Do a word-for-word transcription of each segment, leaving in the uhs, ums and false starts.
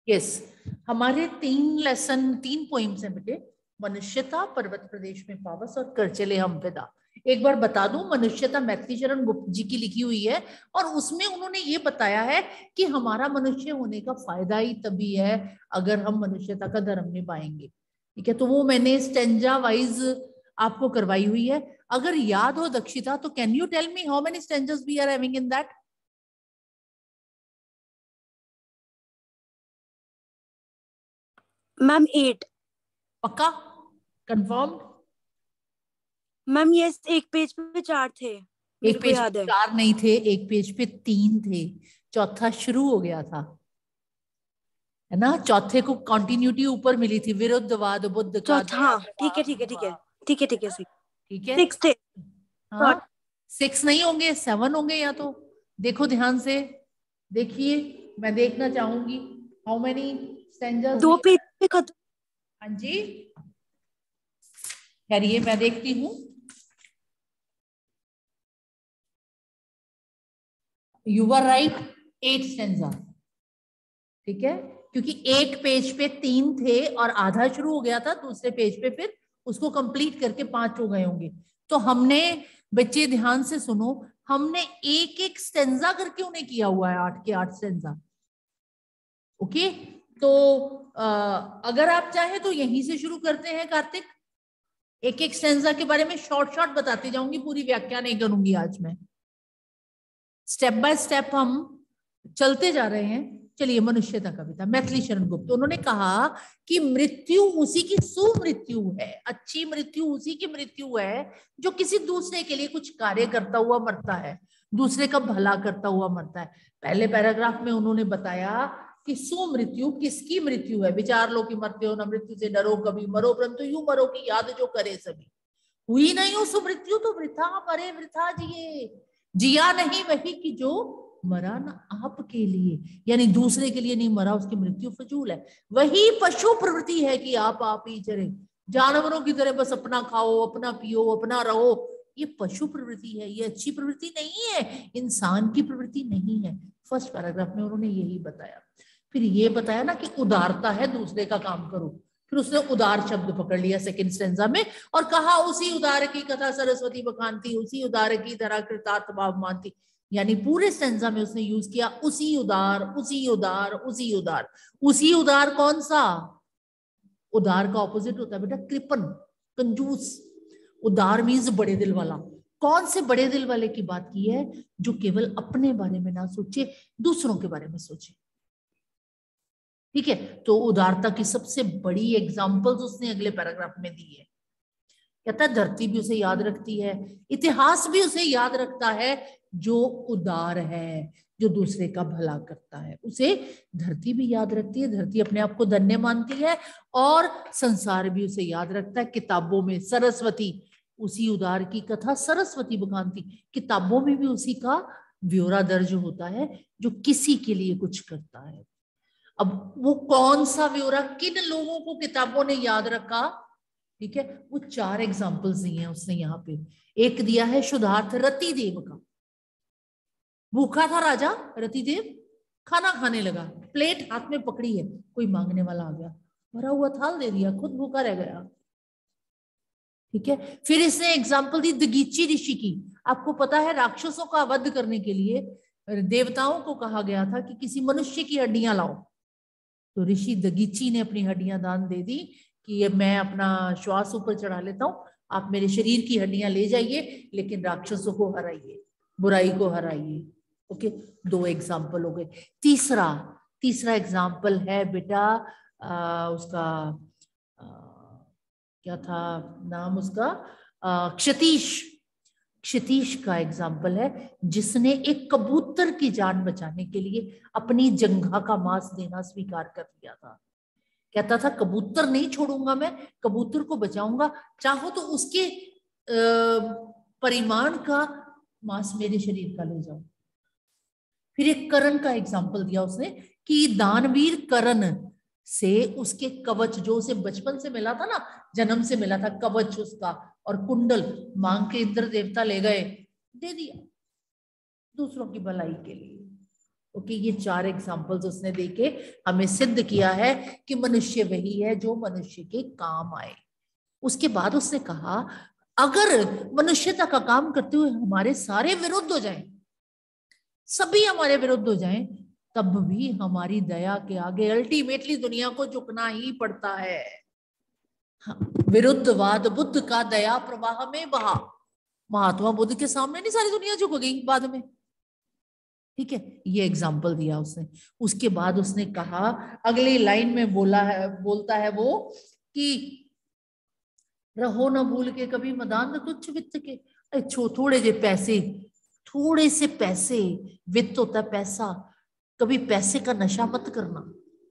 Yes, हमारे तीन lesson तीन पोइम्स हैं बेटे, मनुष्यता, पर्वत प्रदेश में पावस और कर चले हम फिदा। एक बार बता दूं, मनुष्यता मैथिली चरण गुप्त जी की लिखी हुई है और उसमें उन्होंने ये बताया है कि हमारा मनुष्य होने का फायदा ही तभी है अगर हम मनुष्यता का धर्म निभाएंगे। ठीक है, तो वो मैंने स्टेंजा वाइज आपको करवाई हुई है। अगर याद हो दक्षिता तो can you tell me how many stanzas we are having in that? Ma'am eight. पक्का? कंफर्म? मैम ये एक पेज पे चार थे, मेरे एक को पेज याद पे है। चार नहीं थे, एक पेज पे तीन थे, चौथा शुरू हो गया था, है ना? चौथे को कंटिन्यूटी ऊपर मिली थी, विरुद्धवाद बुद्ध का, चौथा, हाँ ठीक है दयालुवाद ठीक है ठीक है हुआ, ठीक है ठीक है है ना? सिक्स। ठीक है, सिक्स थे। हाँ, सिक्स नहीं होंगे, सेवन होंगे या तो। देखो ध्यान से, देखिए, मैं देखना चाहूंगी हाउ मेनी स्टैंजर्स दो वी। पेज पे खत्म। हाँ जी, खैरिए मैं देखती हूँ। You are right, eight stanza. ठीक है, क्योंकि एक पेज पे तीन थे और आधा शुरू हो गया था, दूसरे पेज पे फिर उसको कंप्लीट करके पांच हो गए होंगे। तो हमने, बच्चे ध्यान से सुनो, हमने एक एक स्टेंजा करके उन्हें किया हुआ है, आठ के आठ स्टेंजा। ओके, तो आ, अगर आप चाहे तो यहीं से शुरू करते हैं कार्तिक। एक एक स्टेंजा के बारे में शॉर्ट शॉर्ट बताती जाऊंगी, पूरी व्याख्या नहीं करूंगी आज मैं, स्टेप बाय स्टेप हम चलते जा रहे हैं। चलिए, मनुष्यता कविता, मैथिली शरण गुप्त। उन्होंने कहा कि मृत्यु उसी की सुमृत्यु है, अच्छी मृत्यु उसी की मृत्यु है जो किसी दूसरे के लिए कुछ कार्य करता हुआ मरता है, दूसरे का भला करता हुआ मरता है। पहले पैराग्राफ में उन्होंने बताया कि सुमृत्यु किसकी मृत्यु है। विचार लो कि मरते हो ना, मृत्यु से डरो कभी, मरो परंतु यूं मरो की याद जो करे सभी। हुई नहीं हो सुमृत्यु तो वृथा मरे वृथा जिए, जिया नहीं वही कि जो मरा ना आपके लिए, यानी दूसरे के लिए नहीं मरा, उसकी मृत्यु फजूल है। वही पशु प्रवृत्ति है कि आप आप ही चरे, जानवरों की तरह बस अपना खाओ, अपना पियो, अपना रहो, ये पशु प्रवृत्ति है, ये अच्छी प्रवृत्ति नहीं है, इंसान की प्रवृत्ति नहीं है। फर्स्ट पैराग्राफ में उन्होंने यही बताया। फिर ये बताया ना कि उदारता है दूसरे का काम करो, फिर उसने उदार शब्द पकड़ लिया सेकंड स्टेंजा में और कहा उसी उदार की कथा सरस्वती बखानती, उसी उदार की तरह कृतार्थ भाव मानती। यानी पूरे स्टेंजा में उसने यूज किया उसी उदार, उसी उदार, उसी उदार। उसी उदार कौन सा? उदार का ऑपोजिट होता है बेटा कृपण, कंजूस। उदार मीन्स बड़े दिल वाला। कौन से बड़े दिल वाले की बात की है? जो केवल अपने बारे में ना सोचे, दूसरों के बारे में सोचे। ठीक है, तो उदारता की सबसे बड़ी एग्जांपल्स उसने अगले पैराग्राफ में दी है। कहता है धरती भी उसे याद रखती है, इतिहास भी उसे याद रखता है, जो उदार है, जो दूसरे का भला करता है, उसे धरती भी याद रखती है, धरती अपने आप को धन्य मानती है, और संसार भी उसे याद रखता है। किताबों में सरस्वती, उसी उदार की कथा सरस्वती बखानती, किताबों में भी उसी का ब्यौरा दर्ज होता है जो किसी के लिए कुछ करता है। अब वो कौन सा ब्यौरा, किन लोगों को किताबों ने याद रखा? ठीक है, वो चार एग्जाम्पल्स दिए हैं उसने यहाँ पे। एक दिया है शुद्धार्थ रतिदेव का। भूखा था राजा रतिदेव, खाना खाने लगा, प्लेट हाथ में पकड़ी है, कोई मांगने वाला आ गया, भरा हुआ थाल दे दिया, खुद भूखा रह गया। ठीक है, फिर इसने एग्जाम्पल दी दगीची ऋषि की। आपको पता है राक्षसों का वध करने के लिए देवताओं को कहा गया था कि किसी मनुष्य की हड्डियां लाओ, तो ऋषि दगीची ने अपनी हड्डियां दान दे दी कि ये मैं अपना श्वास ऊपर चढ़ा लेता हूं, आप मेरे शरीर की हड्डियां ले जाइए, लेकिन राक्षसों को हराइए, बुराई को हराइए। ओके, दो एग्जाम्पल हो गए। तीसरा तीसरा एग्जाम्पल है बेटा आ, उसका आ, क्या था नाम उसका, क्षतीश। क्षितीश का एग्जाम्पल है, जिसने एक कबूतर की जान बचाने के लिए अपनी जंघा का मांस देना स्वीकार कर लिया था। कहता था कबूतर नहीं छोड़ूंगा मैं, कबूतर को बचाऊंगा, चाहो तो उसके परिमाण का मांस मेरे शरीर का ले जाओ। फिर एक करण का एग्जाम्पल दिया उसने कि दानवीर करण से उसके कवच, जो उसे बचपन से मिला था ना, जन्म से मिला था कवच उसका, और कुंडल मांग के इंद्र देवता ले गए, दे दिया दूसरों की भलाई के लिए। ओके, ये चार एग्जांपल्स उसने देके हमें सिद्ध किया है कि मनुष्य वही है जो मनुष्य के काम आए। उसके बाद उसने कहा अगर मनुष्यता का काम करते हुए हमारे सारे विरुद्ध हो जाएं, सभी हमारे विरुद्ध हो जाएं, तब भी हमारी दया के आगे अल्टीमेटली दुनिया को झुकना ही पड़ता है। हाँ, विरुद्धवाद बुद्ध का दया प्रवाह में बहा। महात्मा बुद्ध के सामने नहीं सारी दुनिया झुक गई बाद में, ठीक है, ये एग्जाम्पल दिया उसने। उसके बाद उसने कहा, अगली लाइन में बोला है, बोलता है वो कि रहो न भूल के कभी मदान तुच्छ वित्त के। अच्छो थोड़े जे पैसे, थोड़े से पैसे, वित्त होता है पैसा, कभी पैसे का नशा मत करना।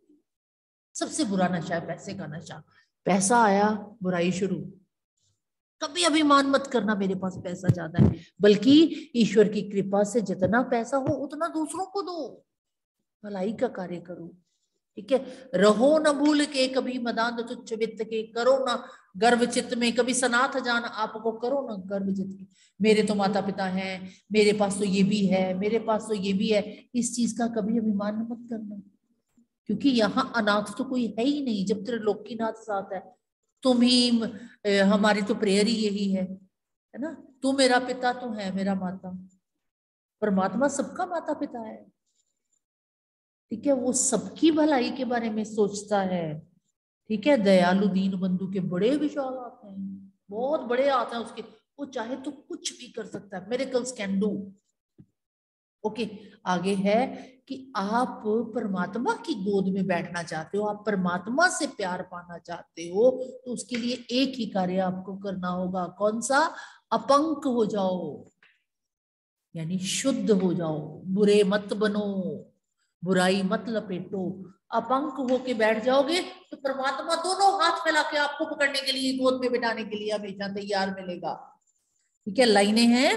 सबसे बुरा नशा है पैसे का नशा। पैसा आया बुराई शुरू। कभी अभिमान मत करना मेरे पास पैसा ज्यादा है, बल्कि ईश्वर की कृपा से जितना पैसा हो उतना दूसरों को दो, भलाई का कार्य करो, ठीक है। रहो न भूल के कभी मदान तुच्छ वित्त के, करो ना गर्व चित्त में कभी सनाथ जान आपको, करो ना गर्व चित्त के। मेरे तो माता पिता हैं, मेरे पास तो ये भी है, मेरे पास तो ये भी है, इस चीज का कभी अभिमान मत करना, क्योंकि यहाँ अनाथ तो कोई है ही नहीं जब त्रिलोकीनाथ साथ है। तुम ही, हमारी तो प्रेयर ही यही है, है ना, तू मेरा पिता, तू है मेरा माता। परमात्मा सबका माता पिता है, ठीक है, वो सबकी भलाई के बारे में सोचता है, ठीक है। दयालु दीन बंधु के बड़े विशाल आते हैं, बहुत बड़े आते हैं उसके, वो चाहे तो कुछ भी कर सकता है, मिरेकल्स कैन डू। ओके, आगे है कि आप परमात्मा की गोद में बैठना चाहते हो, आप परमात्मा से प्यार पाना चाहते हो, तो उसके लिए एक ही कार्य आपको करना होगा। कौन सा? अपंक हो जाओ, यानी शुद्ध हो जाओ, बुरे मत बनो, बुराई मत लपेटो। अपंक होके बैठ जाओगे तो परमात्मा दोनों हाथ फैला के आपको पकड़ने के लिए, गोद में बिठाने के लिए हमेशा तैयार मिलेगा, ठीक है। लाइनें हैं,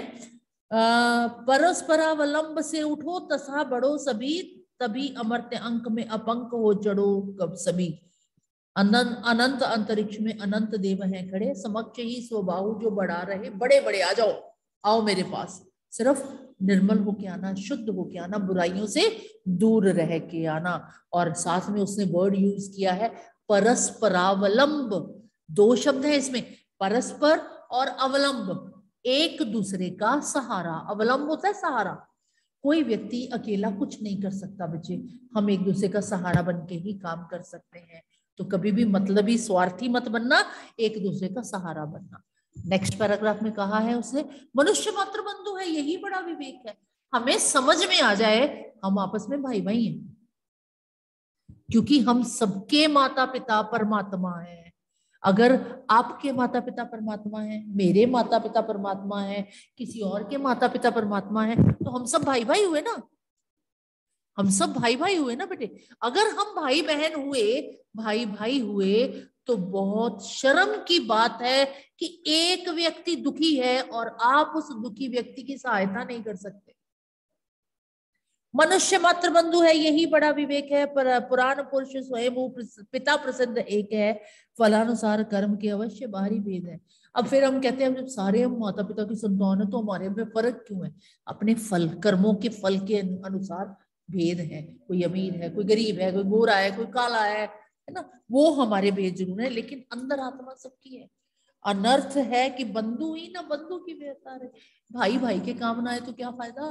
परस्परावलंब से उठो तथा बढ़ो सभी, तभी अमर्त्य अंक में अपंक हो चढ़ो कब सभी। अनंत अनंत अंतरिक्ष में अनंत देव हैं खड़े, समक्ष ही स्वभाव जो बढ़ा रहे, बड़े बड़े आ जाओ, आओ मेरे पास, सिर्फ निर्मल होके आना, शुद्ध होके आना, बुराइयों से दूर रह के आना। और साथ में उसने वर्ड यूज किया है परस्परावलंब, दो शब्द है इसमें, परस्पर और अवलंब, एक दूसरे का सहारा। अवलंब होता है सहारा, कोई व्यक्ति अकेला कुछ नहीं कर सकता बच्चे, हम एक दूसरे का सहारा बन के ही काम कर सकते हैं। तो कभी भी मतलबी स्वार्थी मत बनना, एक दूसरे का सहारा बनना। नेक्स्ट पैराग्राफ में कहा है उसने, मनुष्य मात्र बंधु है, यही बड़ा विवेक है। हमें समझ में आ जाए हम आपस में भाई भाई हैं, क्योंकि हम सबके माता पिता परमात्मा हैं। अगर आपके माता पिता परमात्मा हैं, मेरे माता पिता परमात्मा हैं, किसी और के माता पिता परमात्मा हैं, तो हम सब भाई भाई हुए ना, हम सब भाई भाई हुए ना बेटे। अगर हम भाई बहन हुए, भाई भाई हुए, तो बहुत शर्म की बात है कि एक व्यक्ति दुखी है और आप उस दुखी व्यक्ति की सहायता नहीं कर सकते। मनुष्य मात्र बंधु है, यही बड़ा विवेक है। पर पुराण पुरुष स्वयं पिता प्रसिद्ध एक है, फलानुसार कर्म के अवश्य बाहरी भेद है। अब फिर हम कहते हैं जब सारे हम माता पिता की संतान है तो हमारे में फर्क क्यों है? अपने फल, कर्मों के फल के अनुसार भेद है। कोई अमीर है, कोई गरीब है, कोई गोरा है, कोई काला है, है ना, वो हमारे भेद जरूर है, लेकिन अंदर आत्मा सबकी है। अनर्थ है कि बंधु ही ना बंधु की बेहतर है, भाई भाई के काम ना आए तो क्या फायदा,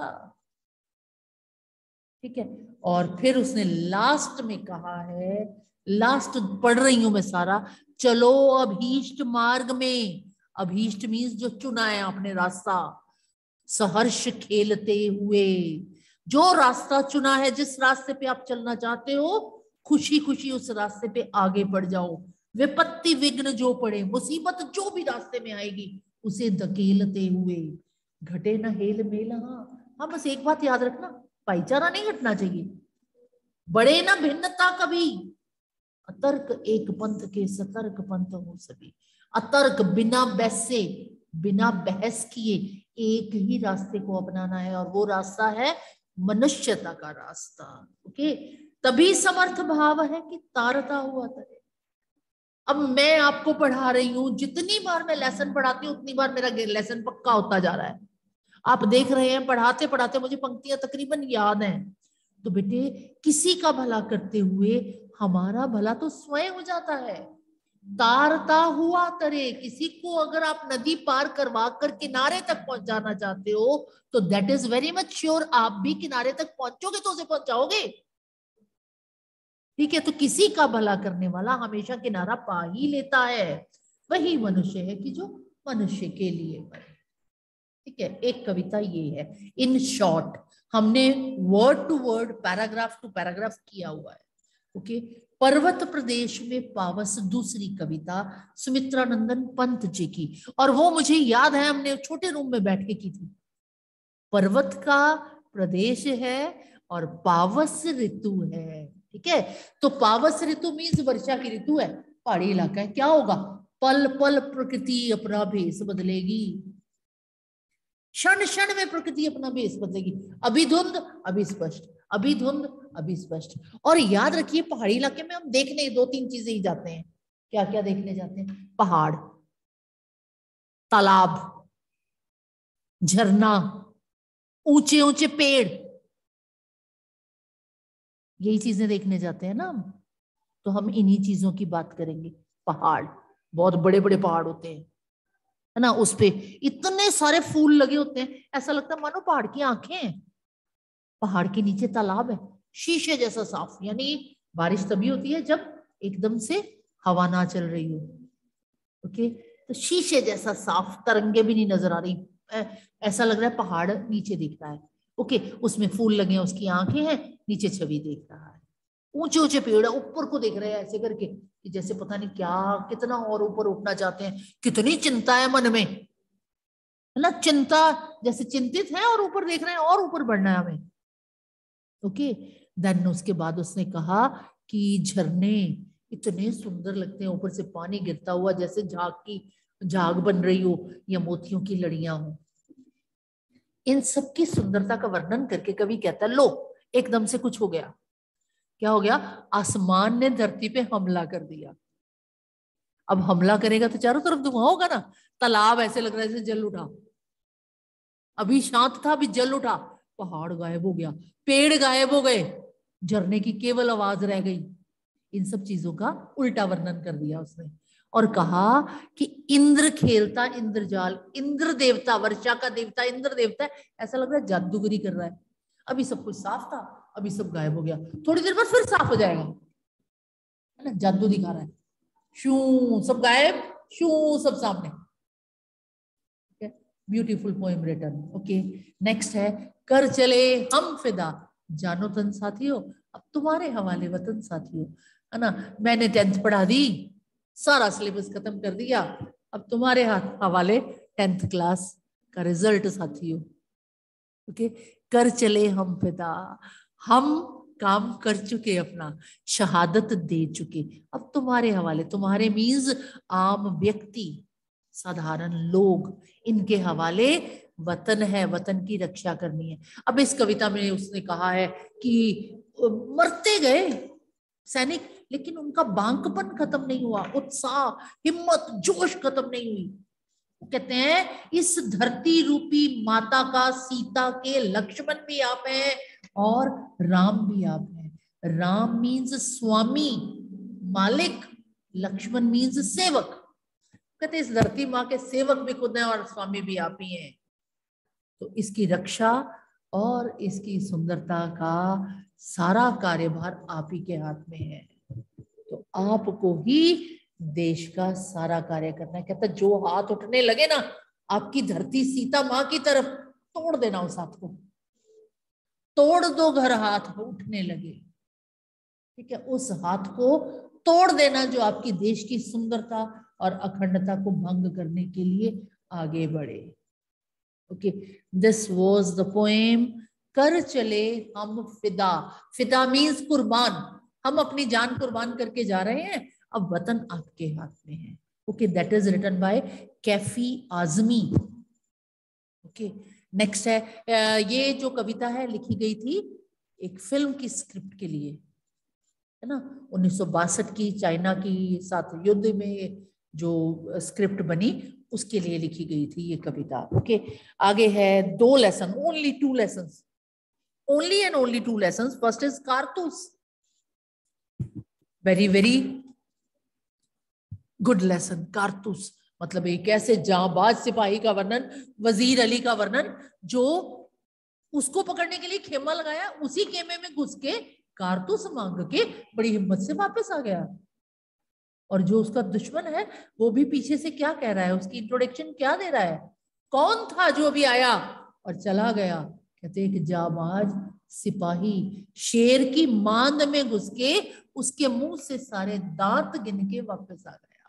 ठीक है। और फिर उसने लास्ट में कहा है, लास्ट पढ़ रही हूं मैं सारा, चलो अभीष्ट मार्ग में। अभीष्ट मीन्स जो चुना है आपने रास्ता, सहर्ष खेलते हुए, जो रास्ता चुना है, जिस रास्ते पे आप चलना चाहते हो, खुशी खुशी उस रास्ते पे आगे बढ़ जाओ। विपत्ति विघ्न जो पड़े, मुसीबत जो भी रास्ते में आएगी, उसे धकेलते हुए, घटे न हेल मेल। हाँ हाँ, बस एक बात याद रखना, भाईचारा नहीं घटना चाहिए, बड़े ना भिन्नता कभी। अतर्क एक पंथ के सतर्क पंथ हो सभी। अतर्क बिना बहसे, बिना बहस किए एक ही रास्ते को अपनाना है, और वो रास्ता है मनुष्यता का रास्ता। ओके, तभी समर्थ भाव है कि तारता हुआ तरे। अब मैं आपको पढ़ा रही हूं, जितनी बार मैं लेसन पढ़ाती हूँ उतनी बार मेरा लेसन पक्का होता जा रहा है। आप देख रहे हैं पढ़ाते पढ़ाते मुझे पंक्तियां तकरीबन याद हैं, तो बेटे किसी का भला करते हुए हमारा भला तो स्वयं हो जाता है। तारता हुआ तरे, किसी को अगर आप नदी पार करवा कर किनारे तक पहुंचाना चाहते हो तो that is very much sure आप भी किनारे तक पहुंचोगे तो उसे पहुंचाओगे। ठीक है, तो किसी का भला करने वाला हमेशा किनारा पा ही लेता है। वही मनुष्य है कि जो मनुष्य के लिए मरे। ठीक है, एक कविता ये है। इन शॉर्ट हमने word to word, paragraph to paragraph किया हुआ है। ओके, पर्वत प्रदेश में पावस दूसरी कविता सुमित्रानंदन पंत जी की, और वो मुझे याद है हमने छोटे रूम में बैठ के की थी। पर्वत का प्रदेश है और पावस ऋतु है। ठीक है, तो पावस ऋतु मीन्स वर्षा की ऋतु है, पहाड़ी इलाका है। क्या होगा? पल पल प्रकृति अपना भेष बदलेगी, क्षण क्षण में प्रकृति अपना भेष बदलेगी। अभी धुंध अभी स्पष्ट, अभी धुंध अभी स्पष्ट। और याद रखिए पहाड़ी इलाके में हम देखने दो तीन चीजें ही जाते हैं। क्या क्या देखने जाते हैं? पहाड़, तालाब, झरना, ऊंचे ऊंचे पेड़, यही चीजें देखने जाते हैं ना हम। तो हम इन्हीं चीजों की बात करेंगे। पहाड़, बहुत बड़े बड़े पहाड़ होते हैं, है ना, उस पे इतने सारे फूल लगे होते हैं, ऐसा लगता है मानो पहाड़ की आंखें हैं। पहाड़ के नीचे तालाब है, शीशे जैसा साफ, यानी बारिश तभी होती है जब एकदम से हवा ना चल रही हो। ओके, तो शीशे जैसा साफ, तरंगे भी नहीं नजर आ रही, ऐसा लग रहा है पहाड़ नीचे दिख रहा है। ओके, उसमें फूल लगे हैं, उसकी आंखें हैं, नीचे छवि देख रहा है। ऊंचे ऊंचे पेड़ ऊपर को देख रहे हैं ऐसे करके कि जैसे पता नहीं क्या, कितना और ऊपर उठना चाहते हैं। कितनी चिंता है मन में, है ना, चिंता, जैसे चिंतित है और ऊपर देख रहे हैं और ऊपर बढ़ना है हमें। ओके, देन उसके बाद उसने कहा कि झरने इतने सुंदर लगते हैं, ऊपर से पानी गिरता हुआ जैसे झाग की झाग बन रही हो या मोतियों की लड़ियां हो। इन सब की सुंदरता का वर्णन करके कवि कहता है, लो एकदम से कुछ हो गया। क्या हो गया? आसमान ने धरती पे हमला कर दिया। अब हमला करेगा तो चारों तरफ धुआं होगा ना। तालाब ऐसे लग रहा है जैसे जल उठा, अभी शांत था अभी जल उठा, पहाड़ गायब हो गया, पेड़ गायब हो गए, झरने की केवल आवाज रह गई। इन सब चीजों का उल्टा वर्णन कर दिया उसने और कहा कि इंद्र खेलता इंद्रजाल, इंद्र देवता, वर्षा का देवता इंद्र देवता, ऐसा लग रहा है जादूगरी कर रहा है। अभी सब कुछ साफ था, अभी सब गायब हो गया, थोड़ी देर बाद फिर साफ हो जाएगा, है ना, जादू दिखा रहा है। शू सब गायब, शू सब सामने। Beautiful poem written. Okay, next है कर चले हम फिदा, जानो तन साथियों, अब तुम्हारे हवाले वतन साथियों, है ना। मैंने टेंथ पढ़ा दी, सारा सिलेबस खत्म कर दिया, अब तुम्हारे हाथ हवाले टेंथ क्लास का रिजल्ट साथियों। ओके, कर चले हम फिदा, हम काम कर चुके, अपना शहादत दे चुके, अब तुम्हारे हवाले, तुम्हारे मीन्स आम व्यक्ति, साधारण लोग, इनके हवाले वतन है, वतन की रक्षा करनी है। अब इस कविता में उसने कहा है कि मरते गए सैनिक, लेकिन उनका बांकपन खत्म नहीं हुआ, उत्साह, हिम्मत, जोश खत्म नहीं हुई। कहते हैं इस धरती रूपी माता का सीता के लक्ष्मण भी आप हैं और राम भी आप हैं। राम मीन्स स्वामी, मालिक, लक्ष्मण मीन्स सेवक। कहते इस धरती माँ के सेवक भी खुद हैं और स्वामी भी आप ही हैं। तो इसकी रक्षा और इसकी सुंदरता का सारा कार्यभार आप ही के हाथ में है, तो आपको ही देश का सारा कार्य करना है। कहता जो हाथ उठने लगे ना आपकी धरती सीता माँ की तरफ, तोड़ देना उस हाथ को, तोड़ दो घर हाथ उठने लगे। ठीक है, उस हाथ को तोड़ देना जो आपकी देश की सुंदरता और अखंडता को भंग करने के लिए आगे बढ़े। Okay, this was the poem कर चले हम फिदा। फिदा मीन्स कुर्बान, हम अपनी जान कुर्बान करके जा रहे हैं, अब वतन आपके हाथ में है। Okay, that is written by Kaifi Azmi. Okay, next है, ये जो कविता है लिखी गई थी एक फिल्म की स्क्रिप्ट के लिए, है ना, उन्नीस सौ बासठ की चाइना की साथ युद्ध में जो स्क्रिप्ट बनी उसके लिए लिखी गई थी ये कविता। ओके, आगे है दो lesson, only two lessons. only and only two lessons. First is कारतूस, very very good lesson. कारतूस मतलब एक ऐसे जांबाज सिपाही का वर्णन, वजीर अली का वर्णन, जो उसको पकड़ने के लिए खेमा लगाया, उसी खेमे में घुस के कारतूस मांग के बड़ी हिम्मत से वापस आ गया। और जो उसका दुश्मन है वो भी पीछे से क्या कह रहा है, उसकी इंट्रोडक्शन क्या दे रहा है, कौन था जो अभी आया और चला गया? कहते एक जाबाज सिपाही शेर की मांद में घुस के उसके मुंह से सारे दांत गिन के वापस आ गया।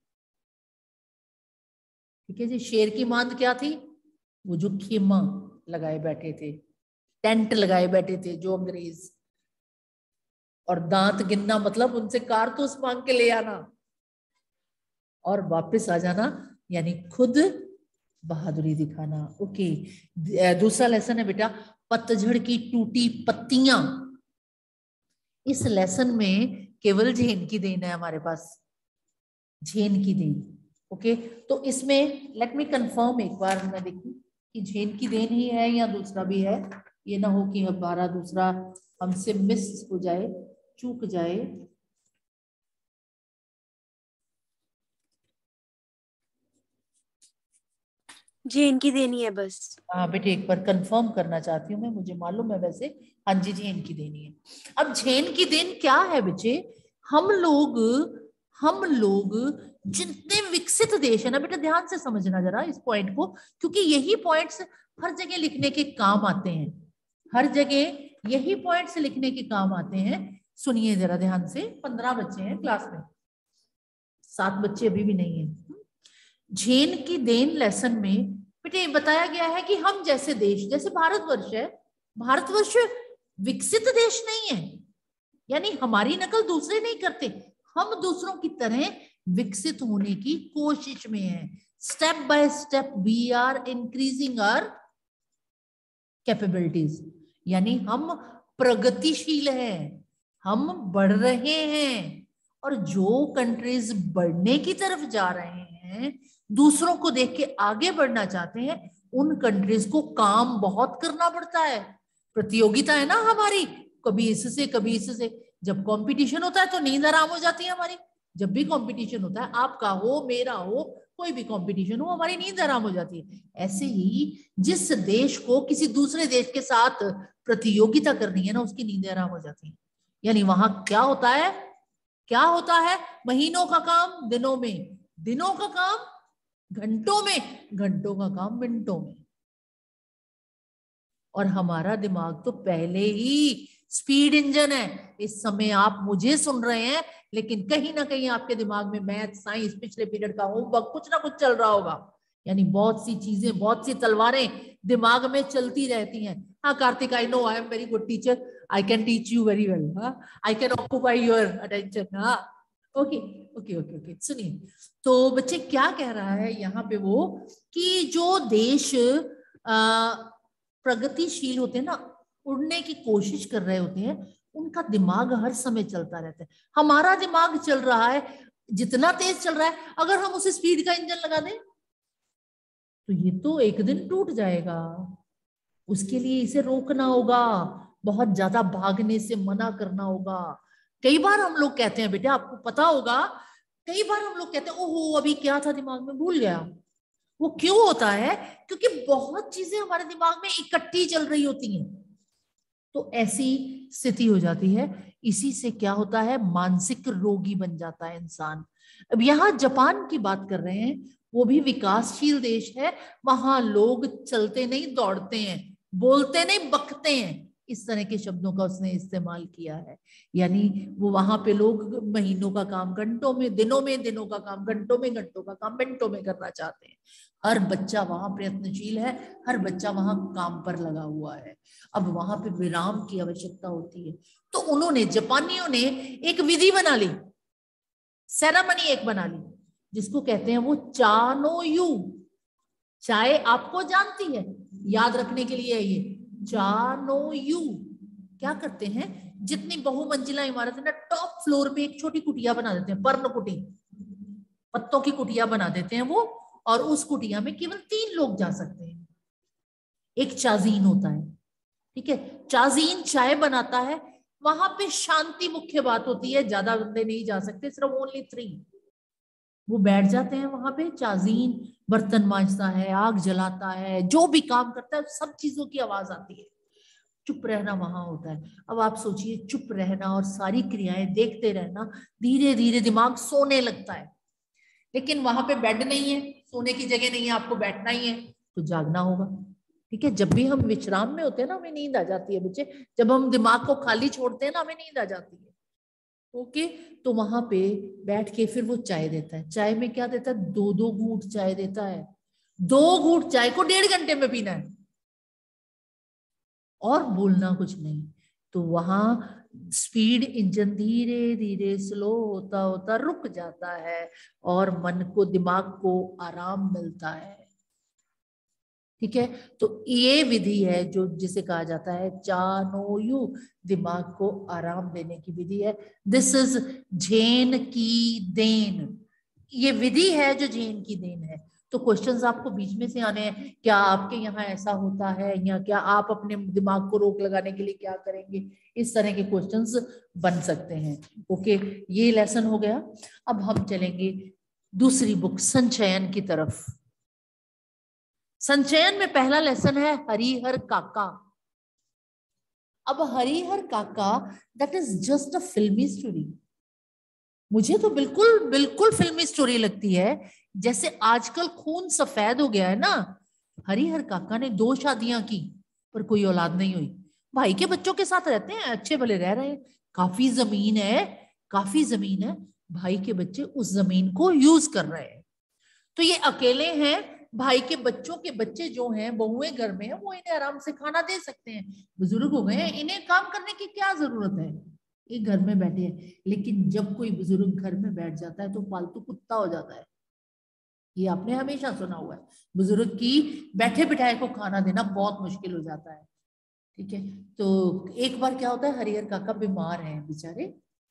ठीक है जी। शेर की मांद क्या थी? वो जो खेमा लगाए बैठे थे, टेंट लगाए बैठे थे जो अंग्रेज, और दांत गिनना मतलब उनसे कारतूस मांग के ले आना और वापस आ जाना, यानी खुद बहादुरी दिखाना। ओके, दूसरा लेसन है बेटा पतझड़ की टूटी पत्तियां। इस लेसन में केवल झेन की देन है हमारे पास, झेन की देन। ओके, तो इसमें लेट मी कंफर्म एक बार मैं देखूं कि झेन की देन ही है या दूसरा भी है, ये ना हो कि हमारा दूसरा हमसे मिस हो जाए, चूक जाए। झेन की देनी है बस। हाँ बेटे, एक बार कंफर्म करना चाहती हूँ मैं, मुझे मालूम है वैसे। हाँ जी, झेन की देनी है। अब झेन की देन क्या है बच्चे? हम लोग हम लोग जितने विकसित देश है ना बेटा, ध्यान से समझना जरा इस पॉइंट को, क्योंकि यही पॉइंट्स हर जगह लिखने के काम आते हैं, हर जगह यही पॉइंट्स लिखने के काम आते हैं। सुनिए जरा ध्यान से, पंद्रह बच्चे हैं क्लास में, सात बच्चे अभी भी नहीं है। झेन की देन लेसन में बेटे बताया गया है कि हम जैसे देश, जैसे भारतवर्ष है, भारतवर्ष विकसित देश नहीं है, यानी हमारी नकल दूसरे नहीं करते, हम दूसरों की तरह विकसित होने की कोशिश में है। Step by step we are increasing our capabilities, यानी हम प्रगतिशील हैं, हम बढ़ रहे हैं। और जो कंट्रीज बढ़ने की तरफ जा रहे हैं, दूसरों को देख के आगे बढ़ना चाहते हैं, उन कंट्रीज को काम बहुत करना पड़ता है। प्रतियोगिता है ना हमारी, कभी इससे कभी इससे। जब कंपटीशन होता है तो नींद आराम हो जाती है हमारी। जब भी कंपटीशन होता है, आपका हो मेरा हो, कोई भी कंपटीशन हो, हमारी नींद आराम हो जाती है। ऐसे ही जिस देश को किसी दूसरे देश के साथ प्रतियोगिता करनी है ना, उसकी नींद आराम हो जाती है। यानी वहां क्या होता है, क्या होता है? महीनों का काम दिनों में, दिनों का काम घंटों में, घंटों का काम मिनटों में। और हमारा दिमाग तो पहले ही स्पीड इंजन है। इस समय आप मुझे सुन रहे हैं, लेकिन कहीं ना कहीं आपके दिमाग में मैथ, साइंस, पिछले पीरियड का होमवर्क, कुछ ना कुछ चल रहा होगा। यानी बहुत सी चीजें, बहुत सी तलवारें दिमाग में चलती रहती हैं। हाँ Kartik, I know I am very good teacher, I can teach you very well, हाँ I can occupy your attention. हाँ ओके ओके ओके ओके सुनिए, तो बच्चे क्या कह रहा है यहाँ पे वो, कि जो देश आ, प्रगतिशील होते हैं ना, उड़ने की कोशिश कर रहे होते हैं, उनका दिमाग हर समय चलता रहता है। हमारा दिमाग चल रहा है, जितना तेज चल रहा है, अगर हम उसे स्पीड का इंजन लगा दें तो ये तो एक दिन टूट जाएगा। उसके लिए इसे रोकना होगा, बहुत ज्यादा भागने से मना करना होगा। कई बार हम लोग कहते हैं बेटा, आपको पता होगा, कई बार हम लोग कहते हैं ओहो अभी क्या था दिमाग में भूल गया। वो क्यों होता है? क्योंकि बहुत चीजें हमारे दिमाग में इकट्ठी चल रही होती हैं, तो ऐसी स्थिति हो जाती है। इसी से क्या होता है, मानसिक रोगी बन जाता है इंसान। अब यहाँ जापान की बात कर रहे हैं, वो भी विकासशील देश है। वहां लोग चलते नहीं दौड़ते हैं, बोलते नहीं बकते हैं, इस तरह के शब्दों का उसने इस्तेमाल किया है। यानी वो वहां पे लोग महीनों का काम घंटों में, दिनों में दिनों का काम घंटों में, घंटों का काम मिनटों में करना चाहते हैं। हर बच्चा वहां प्रयत्नशील है, हर बच्चा वहां काम पर लगा हुआ है। अब वहां पे विराम की आवश्यकता होती है, तो उन्होंने, जापानियों ने एक विधि बना ली, सेरेमनी एक बना ली, जिसको कहते हैं वो चानो यू। चाय आपको जानती है, याद रखने के लिए है ये चानो यू। क्या करते हैं, जितनी बहुमंजिला इमारत है ना, टॉप फ्लोर पे एक छोटी कुटिया बना देते हैं, पर्ण कुटी, पत्तों की कुटिया बना देते हैं वो, और उस कुटिया में केवल तीन लोग जा सकते हैं। एक चाजीन होता है, ठीक है। चाजीन चाय बनाता है, वहां पे शांति मुख्य बात होती है, ज्यादा बंदे नहीं जा सकते, सिर्फ ओनली थ्री। वो बैठ जाते हैं वहां पे, चाजीन बर्तन मांजता है, आग जलाता है, जो भी काम करता है सब चीजों की आवाज आती है, चुप रहना वहां होता है। अब आप सोचिए, चुप रहना और सारी क्रियाएं देखते रहना, धीरे धीरे दिमाग सोने लगता है। लेकिन वहां पे बेड नहीं है, सोने की जगह नहीं है, आपको बैठना ही है, तो जागना होगा। ठीक है, जब भी हम विश्राम में होते हैं ना, हमें नींद आ जाती है बच्चे, जब हम दिमाग को खाली छोड़ते हैं ना, हमें नींद आ जाती है। ओके, तो वहां पे बैठ के फिर वो चाय देता है। चाय में क्या देता है? दो दो घूंट चाय देता है। दो घूंट चाय को डेढ़ घंटे में पीना है और बोलना कुछ नहीं। तो वहां स्पीड इंजन धीरे धीरे स्लो होता होता रुक जाता है और मन को, दिमाग को आराम मिलता है। ठीक है, तो ये विधि है जो जिसे कहा जाता है चानोयू, दिमाग को आराम देने की विधि है। दिस इज झेन की देन, ये विधि है जो झेन की देन है। तो क्वेश्चंस आपको बीच में से आने हैं, क्या आपके यहाँ ऐसा होता है, या क्या आप अपने दिमाग को रोक लगाने के लिए क्या करेंगे, इस तरह के क्वेश्चंस बन सकते हैं। ओके, ये लेसन हो गया। अब हम चलेंगे दूसरी बुक संचयन की तरफ। संचयन में पहला लेसन है हरिहर काका। अब हरिहर काका, दैट इज जस्ट अ फिल्मी स्टोरी। मुझे तो बिल्कुल बिल्कुल फिल्मी स्टोरी लगती है, जैसे आजकल खून सफेद हो गया है ना। हरिहर काका ने दो शादियां की पर कोई औलाद नहीं हुई। भाई के बच्चों के साथ रहते हैं, अच्छे भले रह रहे हैं, काफी जमीन है, काफी जमीन है, भाई के बच्चे उस जमीन को यूज कर रहे हैं। तो ये अकेले हैं, भाई के बच्चों के बच्चे जो हैं, बहुएं घर में हैं, वो इन्हें आराम से खाना दे सकते हैं, बुजुर्ग हो गए हैं, इन्हें काम करने की क्या जरूरत है, ये घर में बैठे हैं। लेकिन जब कोई बुजुर्ग घर में बैठ जाता है तो पालतू कुत्ता हो जाता है। ये आपने हमेशा सुना हुआ है, बुजुर्ग की बैठे बिठाए को खाना देना बहुत मुश्किल हो जाता है। ठीक है, तो एक बार क्या होता है, हरिहर काका बीमार हैं बेचारे,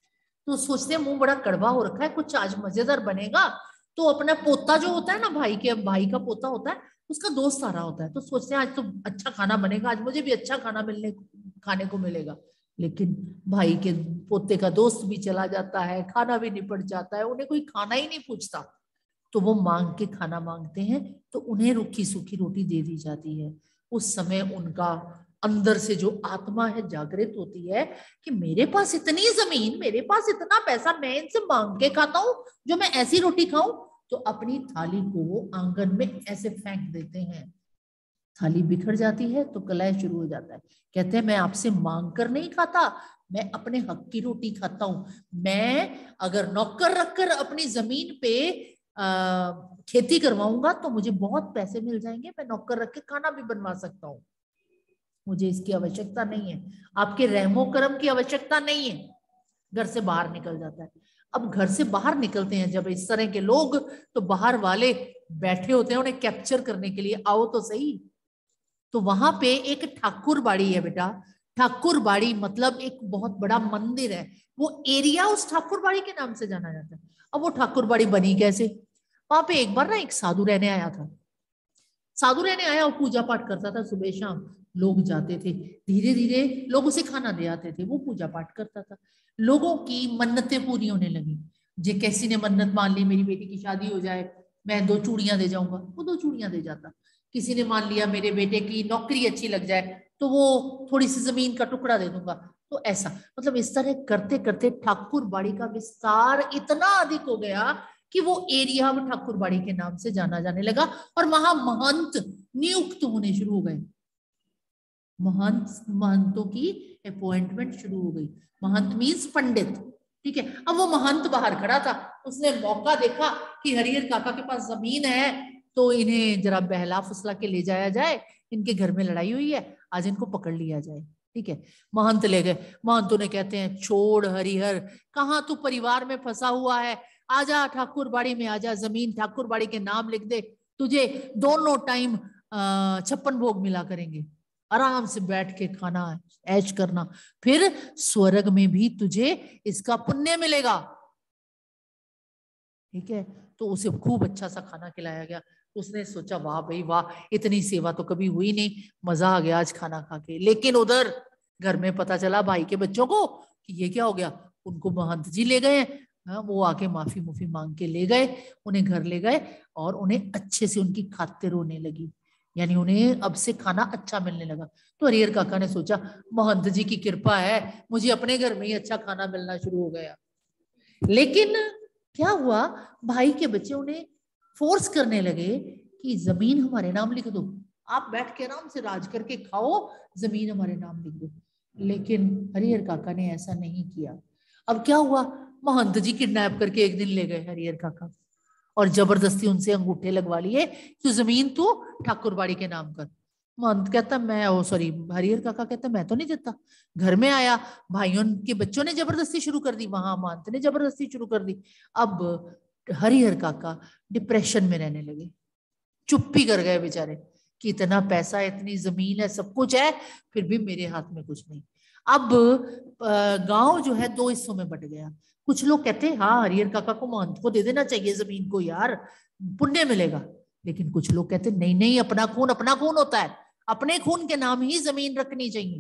तो सोचते हैं मुंह बड़ा कड़वा हो रखा है, कुछ आज मजेदार बनेगा। तो अपना पोता जो होता है ना, भाई के भाई का पोता होता है, उसका दोस्त आ रहा होता है, तो सोचते हैं आज तो अच्छा खाना बनेगा, आज मुझे भी अच्छा खाना मिलने खाने को मिलेगा। लेकिन भाई के पोते का दोस्त भी चला जाता है, खाना भी निपट जाता है, उन्हें कोई खाना ही नहीं पूछता। तो वो मांग के खाना मांगते हैं, तो उन्हें रूखी सूखी रोटी दे दी जाती है। उस समय उनका अंदर से जो आत्मा है जागृत होती है कि मेरे पास इतनी जमीन, मेरे पास इतना पैसा, मैं इनसे मांग के खाता हूं जो मैं ऐसी रोटी खाऊं। तो अपनी थाली को वो आंगन में ऐसे फेंक देते हैं, थाली बिखर जाती है, तो कलह शुरू हो जाता है। कहते हैं मैं आपसे मांग कर नहीं खाता, मैं अपने हक की रोटी खाता हूं। मैं अगर नौकर रखकर अपनी जमीन पे आ, खेती करवाऊंगा तो मुझे बहुत पैसे मिल जाएंगे, मैं नौकर रख के खाना भी बनवा सकता हूँ, मुझे इसकी आवश्यकता नहीं है, आपके रहमो करम की आवश्यकता नहीं है। घर से बाहर निकल जाता है। अब घर से बाहर निकलते हैं जब इस तरह के लोग, तो बाहर वाले बैठे होते हैं उन्हें कैप्चर करने के लिए, आओ तो सही। तो वहां पे एक ठाकुर बाड़ी है बेटा, ठाकुर बाड़ी मतलब एक बहुत बड़ा मंदिर है, वो एरिया उस ठाकुर बाड़ी के नाम से जाना जाता है। अब वो ठाकुर बाड़ी बनी कैसे? वहां पे एक बार ना एक साधु रहने आया था, साधु रहने आया और पूजा पाठ करता था, सुबह शाम लोग जाते थे, धीरे धीरे लोग उसे खाना दे आते थे, वो पूजा पाठ करता था। लोगों की मन्नतें पूरी होने लगी। जे किसी ने मन्नत मान ली मेरी बेटी की शादी हो जाए, मैं दो चूड़ियां दे जाऊंगा, वो दो चूड़ियां दे जाता। किसी ने मान लिया मेरे बेटे की नौकरी अच्छी लग जाए, तो वो थोड़ी सी जमीन का टुकड़ा दे दूंगा। तो ऐसा मतलब इस तरह करते करते ठाकुर बाड़ी का विस्तार इतना अधिक हो गया कि वो एरिया अब ठाकुर बाड़ी के नाम से जाना जाने लगा, और वहां महंत नियुक्त होने शुरू हो गए। महंत महंतों की अपॉइंटमेंट शुरू हो गई। महंत मीन्स पंडित। ठीक है, अब वो महंत बाहर खड़ा था, उसने मौका देखा कि हरिहर काका के पास जमीन है, तो इन्हें जरा बहला फुसला के ले जाया जाए, इनके घर में लड़ाई हुई है, आज इनको पकड़ लिया जाए। ठीक है, महंत ले गए। महंतों ने कहते हैं छोड़ हरिहर, कहाँ तू परिवार में फंसा हुआ है, आजा ठाकुर बाड़ी में आजा, जमीन ठाकुर बाड़ी के नाम लिख दे, तुझे दोनों टाइम छप्पन भोग मिला करेंगे, आराम से बैठ के खाना ऐश करना, फिर स्वर्ग में भी तुझे इसका पुण्य मिलेगा। ठीक है, तो उसे खूब अच्छा सा खाना खिलाया गया। उसने सोचा वाह भाई वाह, इतनी सेवा तो कभी हुई नहीं, मजा आ गया आज खाना खा के। लेकिन उधर घर में पता चला भाई के बच्चों को कि ये क्या हो गया। उनको महंत जी ले गए। हाँ, वो आके माफी मुफी मांग के ले गए, उन्हें घर ले गए और उन्हें अच्छे से उनकी खातिर होने लगी, यानी उन्हें अब से खाना अच्छा मिलने लगा। तो हरिहर काका ने सोचा महंत जी की कृपा है, मुझे अपने घर में ही अच्छा खाना मिलना शुरू हो गया। लेकिन क्या हुआ, भाई के बच्चे उन्हें फोर्स करने लगे कि जमीन हमारे नाम लिख दो, आप बैठ के आराम से राज करके खाओ, जमीन हमारे नाम लिख दो। लेकिन हरिहर काका ने ऐसा नहीं किया। अब क्या हुआ, महंत जी किडनैप करके एक दिन ले गए हरिहर काका और जबरदस्ती उनसे अंगूठे लगवा लिए कि जमीन तू ठाकुरबाड़ी के नाम कर। महंत कहता मैं ओ सॉरी हरिहर काका कहता मैं तो नहीं देता। घर में आया, भाइयों के बच्चों ने जबरदस्ती शुरू कर दी, वहां महंत ने जबरदस्ती शुरू कर दी। अब हरिहर काका डिप्रेशन में रहने लगे, चुप्पी कर गए बेचारे कि इतना पैसा, इतनी जमीन है, सब कुछ है, फिर भी मेरे हाथ में कुछ नहीं। अब गांव जो है दो हिस्सों में बट गया। कुछ लोग कहते हैं हाँ हरिहर काका को महंत को दे देना चाहिए जमीन को, यार पुण्य मिलेगा। लेकिन कुछ लोग कहते नहीं नहीं, अपना खून अपना खून होता है, अपने खून के नाम ही जमीन रखनी चाहिए।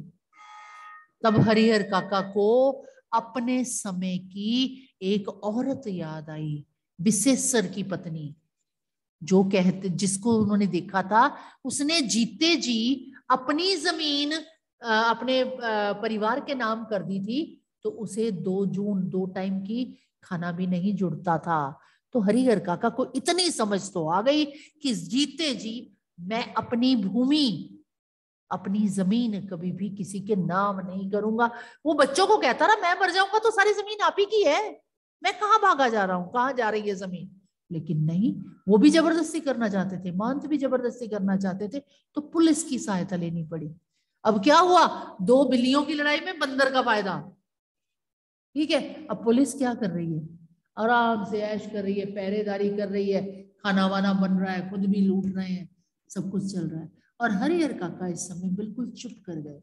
तब हरिहर काका को अपने समय की एक औरत याद आई, विशेषर की पत्नी, जो कहते जिसको उन्होंने देखा था, उसने जीते जी अपनी जमीन अपने परिवार के नाम कर दी थी, तो उसे दो जून दो टाइम की खाना भी नहीं जुड़ता था। तो हरिहर काका को इतनी समझ तो आ गई कि जीते जी मैं अपनी भूमि, अपनी जमीन कभी भी किसी के नाम नहीं करूंगा। वो बच्चों को कहता रहा मैं मर जाऊंगा तो सारी जमीन आप ही की है, मैं कहाँ भागा जा रहा हूँ, कहाँ जा रही है जमीन। लेकिन नहीं, वो भी जबरदस्ती करना चाहते थे, महंत भी जबरदस्ती करना चाहते थे, तो पुलिस की सहायता लेनी पड़ी। अब क्या हुआ, दो बिल्लियों की लड़ाई में बंदर का फायदा। ठीक है, अब पुलिस क्या कर रही है, आराम से ऐश कर रही है, पहरेदारी कर रही है, खाना वाना बन रहा है, खुद भी लूट रहे हैं, सब कुछ चल रहा है। और हरिहर काका इस समय बिल्कुल चुप कर गए।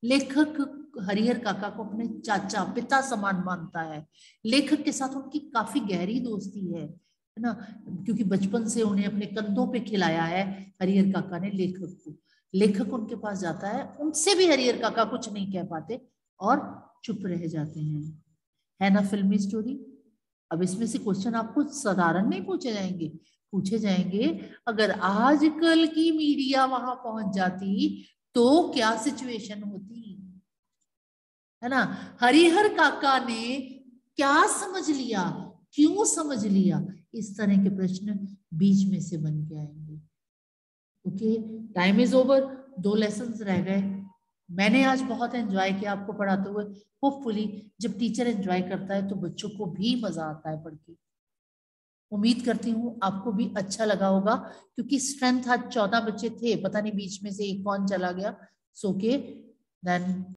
लेखक हरिहर काका को अपने चाचा पिता समान मानता है। लेखक के साथ उनकी काफी गहरी दोस्ती है है ना, क्योंकि बचपन से उन्हें अपने कंधों पे खिलाया है हरिहर काका ने लेखक को। लेखक उनके पास जाता है, उनसे भी हरिहर काका कुछ नहीं कह पाते और चुप रह जाते हैं। है ना फिल्मी स्टोरी। अब इसमें से क्वेश्चन आपको साधारण नहीं पूछे जाएंगे, पूछे जाएंगे अगर आजकल की मीडिया वहां पहुंच जाती तो क्या सिचुएशन होती, है ना। हरिहर काका ने क्या समझ लिया, क्यों समझ लिया, इस तरह के प्रश्न बीच में से बन के आएंगे। ओके, टाइम इज ओवर, दो लेसन्स रह गए। मैंने आज बहुत एंजॉय किया आपको पढ़ाते हुए। होपफुली जब टीचर एंजॉय करता है तो बच्चों को भी मजा आता है पढ़ के। उम्मीद करती हूँ आपको भी अच्छा लगा होगा, क्योंकि स्ट्रेंथ आज चौदह बच्चे थे, पता नहीं बीच में से एक कौन चला गया, सो के देन